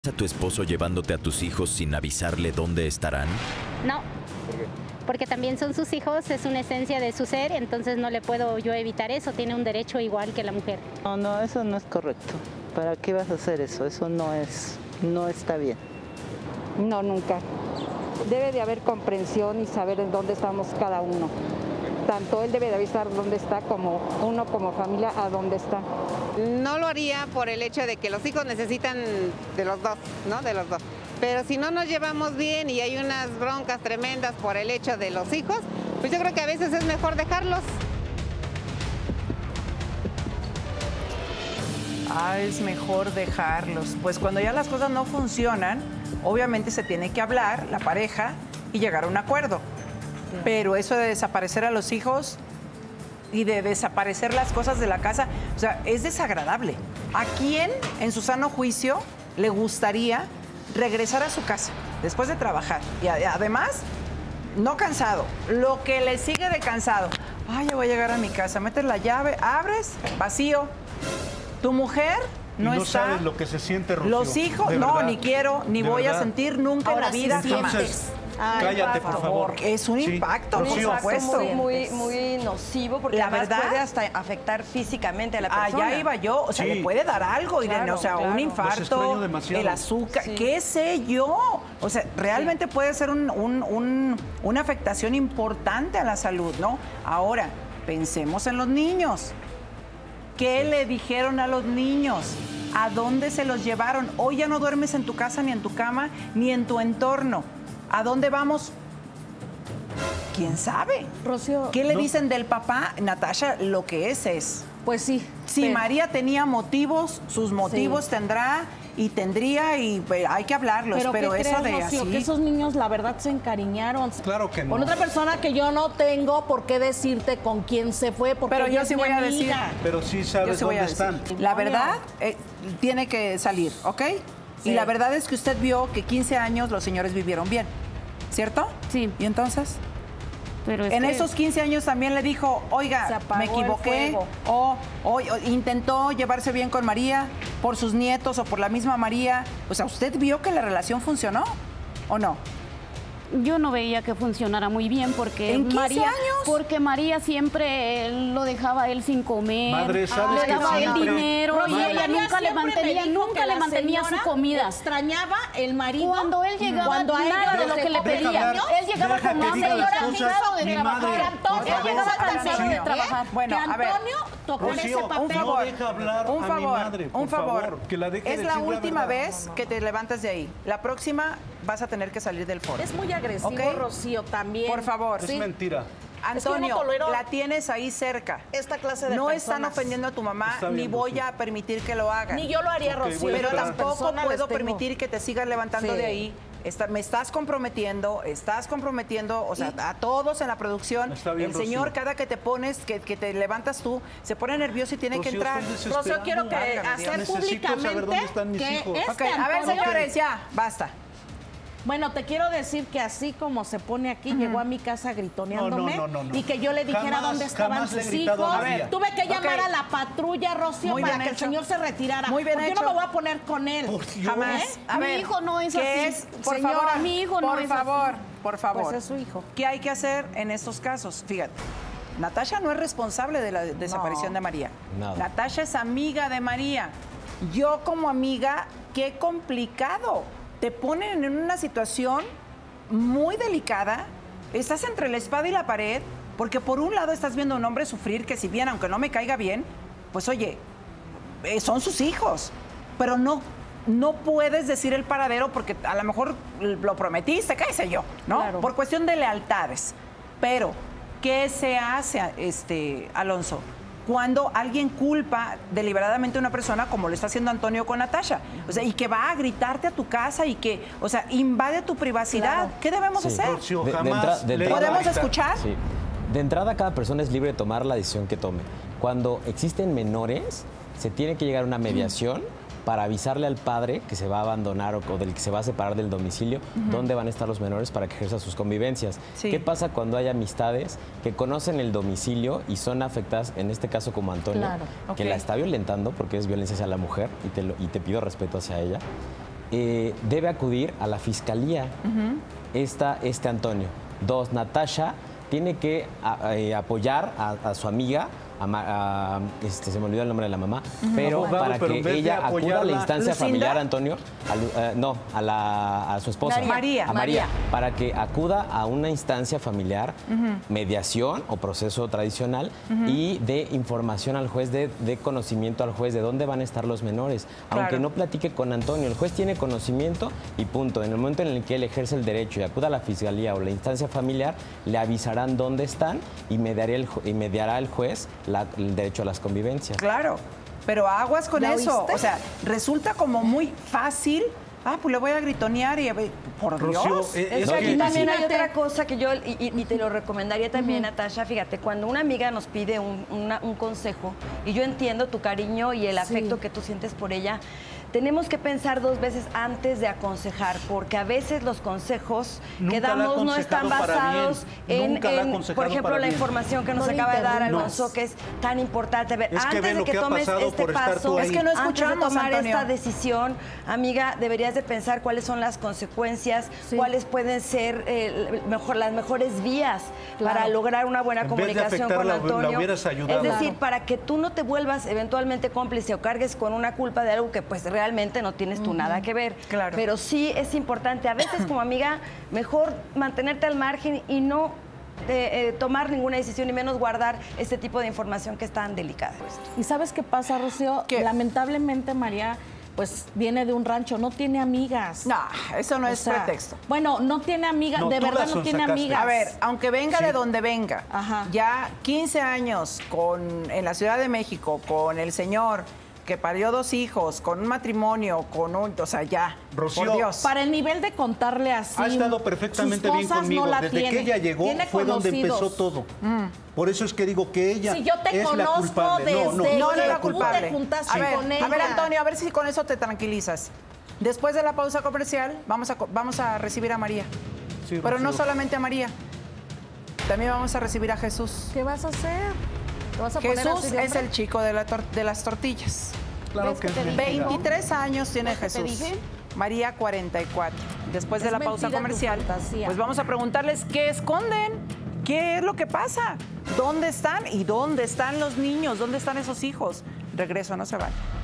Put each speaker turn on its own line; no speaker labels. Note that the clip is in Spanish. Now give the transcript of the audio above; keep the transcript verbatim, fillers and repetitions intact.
¿A tu esposo llevándote a tus hijos sin avisarle dónde estarán?
No, porque también son sus hijos, es una esencia de su ser, entonces no le puedo yo evitar eso, tiene un derecho igual que la mujer.
No, no, eso no es correcto. ¿Para qué vas a hacer eso? Eso no es, no está bien.
No, nunca. Debe de haber comprensión y saber en dónde estamos cada uno. Tanto él debe de avisar dónde está como uno como familia a dónde está.
No lo haría por el hecho de que los hijos necesitan de los dos, ¿no? De los dos. Pero si no nos llevamos bien y hay unas broncas tremendas por el hecho de los hijos, pues yo creo que a veces es mejor dejarlos.
Ah, es mejor dejarlos. Pues cuando ya las cosas no funcionan, obviamente se tiene que hablar, la pareja, y llegar a un acuerdo. Pero eso de desaparecer a los hijos y de desaparecer las cosas de la casa, o sea, es desagradable. ¿A quién, en su sano juicio, le gustaría regresar a su casa después de trabajar? Y además, no cansado, lo que le sigue de cansado. Ay, yo voy a llegar a mi casa, metes la llave, abres, vacío. Tu mujer no,
y no
está.
sabes lo que se siente, Rocío.
Los hijos, no,
verdad,
ni quiero, ni voy
verdad.
a sentir nunca
Ahora
en la vida.
sí
jamás.
Entonces,
Ay,
cállate,
por
por favor.
Es un
Sí.
impacto, por
Rocío.
supuesto.
Muy, muy, muy nocivo porque
La
además
verdad,
puede hasta afectar físicamente a la persona.
Allá iba yo, o sea,
Sí.
le puede dar algo, Irene,
Claro,
o sea,
claro.
un
Los
infarto,
extraño demasiado.
el azúcar,
Sí.
qué sé yo. O sea, realmente puede ser un- un- un- una afectación importante a la salud, ¿no? Ahora, pensemos en los niños. ¿Qué le dijeron a los niños? ¿A dónde se los llevaron? Hoy ya no duermes en tu casa, ni en tu cama, ni en tu entorno. ¿A dónde vamos? ¿Quién sabe?
Rocío,
¿Qué le
No.
dicen del papá? Natasha, lo que es es.
pues sí.
Si
pero-
María tenía motivos, sus motivos
Sí.
tendrá y tendría y pues, hay que hablarlos, pero,
Pero, ¿qué
eso
crees,
de
Rocío?
así...
Que esos niños, la verdad, se encariñaron.
Claro que no.
Con otra persona que yo no tengo por qué decirte con quién se fue, porque
Pero
ella
yo
es
sí
mi
voy a decir,
amiga.
Pero sí
yo
sabes
sí voy
dónde
a decir.
están.
La
Antonio.
verdad eh, tiene que salir, ¿ok?
Sí.
Y la verdad es que usted vio que quince años los señores vivieron bien, ¿cierto?
Sí.
¿Y entonces?
Pero es
En
que-
esos quince años también le dijo,
Se
oiga,
apagó
me
el
equivoqué,
fuego.
o, o- o intentó llevarse bien con María por sus nietos o por la misma María. O sea, ¿usted vio que la relación funcionó o no?
Yo no veía que funcionara muy bien porque
¿En quince
María,
años?
porque María siempre eh, lo dejaba a él sin comer,
Madre, ¿sabes
le
que
daba el
siempre-
dinero
Rocío,
y ella
María
nunca le
siempre me
mantenía,
dijo
nunca
que
le
la
mantenía su
señora
comida.
Extrañaba el marido.
Cuando él llegaba,
cuando a ella
nada de
los
lo que le
dejó
pedía.
pequeños,
Él llegaba
deja
con
que
hambre,
diga las
llegaba
cosas,
cansado de
mi
trabajar.
madre,
Antonio
por favor.
llegaba
cansado
Sí.
de trabajar.
Bueno,
que
a ver.
Antonio tocó en
Rocío,
ese papel.
un favor. deja hablar
un
a
favor,
mi madre, por
un favor.
favor, que la deje
es la
decir la
última
verdad.
vez que te levantas de ahí. La próxima vas a tener que salir del foro.
Es muy agresivo,
¿Ok?
Rocío, también.
Por favor.
Es
Sí.
mentira.
Es que yo no
Antonio,
tolero
la tienes ahí cerca.
esta clase de
No
personas.
están ofendiendo a tu mamá,
Está
ni
bien,
voy
Rocío.
a permitir que lo hagan.
Ni yo lo haría,
Ok,
Rocío.
voy a
Pero
esperar.
Estas
tampoco
personas
puedo
les tengo-
permitir que te sigas levantando
Sí.
de ahí. Está- me estás comprometiendo, estás comprometiendo, o sea, a todos en la producción.
Está bien,
El señor,
Rocío.
cada que te pones, que, que te levantas tú, se pone nervioso y tiene que
Rocío,
entrar.
estoy desesperado.
Rocío, quiero que
Válgame
hacer
Dios.
Necesito saber
públicamente
dónde están mis
que
hijos.
este
Ok, a ver,
Antonio-
señores, ya, basta.
Bueno, te quiero decir que así como se pone aquí, llegó a mi casa gritoneándome
No, no, no, no, no.
y que yo le dijera
Jamás,
dónde estaban
jamás le he
sus
gritado
hijos.
a María.
Tuve que llamar
Ok.
a la patrulla, Rocío,
Muy
para
bien
que
hecho.
el señor se retirara.
Muy bien
Porque
hecho.
yo no me voy a poner con él.
Por Dios.
Jamás.
¿Eh?
A
Mi
ver,
hijo no es
¿qué
así.
es? Por
Señora,
favor,
mi hijo no
por
es
favor,
así.
por favor.
Pues es su hijo.
¿Qué hay que hacer en estos casos? Fíjate, Natasha no es responsable de la desaparición
No.
de María.
Nada.
Natasha es amiga de María. Yo como amiga, qué complicado. Te ponen en una situación muy delicada. Estás entre la espada y la pared, porque por un lado estás viendo a un hombre sufrir que si bien, aunque no me caiga bien, pues oye, eh, son sus hijos, pero no, no puedes decir el paradero porque a lo mejor lo prometiste, qué sé yo, ¿no?
Claro.
Por cuestión de lealtades. Pero, ¿qué se hace, este, Alonso? Cuando alguien culpa deliberadamente a una persona, como lo está haciendo Antonio con Natasha, o sea, y que va a gritarte a tu casa y que, o sea, invade tu privacidad.
Claro.
¿Qué debemos
Sí.
hacer?
Rocío,
De- de
jamás
entra- de
le he
entrada-
¿Podemos
gritado.
escuchar?
Sí. De entrada, cada persona es libre de tomar la decisión que tome. Cuando existen menores, se tiene que llegar a una mediación para avisarle al padre que se va a abandonar o, o del que se va a separar del domicilio, dónde van a estar los menores para que ejerza sus convivencias.
Sí.
¿Qué pasa cuando hay amistades que conocen el domicilio y son afectadas, en este caso como Antonio,
Claro.
que
Ok.
la está violentando porque es violencia hacia la mujer y te, lo- y te pido respeto hacia ella? eh, debe acudir a la fiscalía uh-huh. esta, este Antonio. Dos, Natasha tiene que a, a, apoyar a, a su amiga, a, a, este, se me olvidó el nombre de la mamá, uh-huh. pero Abogado, para pero que ella acuda a la instancia Lucinda. familiar, Antonio, a, uh, no, a, la, a su esposa,
María.
a María, María, para que acuda a una instancia familiar, uh-huh. mediación o proceso tradicional uh-huh. y de información al juez, de, de conocimiento al juez de dónde van a estar los menores. Claro. Aunque no platique con Antonio, el juez tiene conocimiento y punto. En el momento en el que él ejerce el derecho y acuda a la fiscalía o la instancia familiar, le avisarán dónde están y mediará el, y mediará el juez La, el derecho a las convivencias.
Claro, pero aguas con eso. ¿Oíste? O sea, resulta como muy fácil. Ah, pues le voy a gritonear y a ver, por Dios.
Rocío, eh, es, es que aquí también hay otra cosa que yo, y, y te lo recomendaría también, uh-huh. Natasha, fíjate, cuando una amiga nos pide un, una, un consejo, y yo entiendo tu cariño y el afecto sí. que tú sientes por ella, tenemos que pensar dos veces antes de aconsejar, porque a veces los consejos Nunca que damos no están basados en, en por ejemplo, la información que nos no acaba de dar Alonso, no. que es tan importante. A ver,
es
antes
que
de que tomes este paso,
es que no
antes de tomar
Antonio.
esta decisión, amiga, deberías de pensar cuáles son las consecuencias, sí. cuáles pueden ser eh, mejor, las mejores vías claro. para lograr una buena
en
comunicación
vez de
con
la,
Antonio.
La hubieras ayudado.
Es decir,
claro.
para que tú no te vuelvas eventualmente cómplice o cargues con una culpa de algo que pues realmente no tienes tú uh-huh. nada que ver.
Claro.
Pero sí es importante, a veces como amiga, mejor mantenerte al margen y no de, eh, tomar ninguna decisión y menos guardar este tipo de información que es tan delicada.
¿Y sabes qué pasa, Rocío? ¿Qué? Lamentablemente, María, pues viene de un rancho, no tiene amigas.
No, eso no
o
es
sea,
pretexto.
Bueno, no tiene amigas, no, de verdad no tiene sacaste. amigas.
A ver, aunque venga sí. de donde venga,
Ajá.
ya quince años con, en la Ciudad de México con el señor que parió dos hijos, con un matrimonio, con un... O sea, ya,
Rocío,
por Dios.
Para el nivel de contarle así...
Ha estado perfectamente bien conmigo. No Desde tiene. que ella llegó tiene fue conocidos. donde empezó todo. Mm. Por eso es que digo que ella
si yo te
es
conozco
la culpable.
Desde
no, no,
no, no
que
la culpable.
Tú te juntaste
a ver,
con ella.
A ver, Antonio, a ver si con eso te tranquilizas. Después de la pausa comercial, vamos a, vamos a recibir a María. Sí, Pero Rocío. no solamente a María. También vamos a recibir a Jesús.
¿Qué vas a hacer? ¿Te vas a
Jesús poner es el chico de, la de las tortillas.
Claro que
que veintitrés años tiene Jesús. María, cuarenta y cuatro. Después es de la pausa comercial, pues vamos a preguntarles qué esconden, qué es lo que pasa, dónde están y dónde están los niños, dónde están esos hijos. Regreso, no se vayan.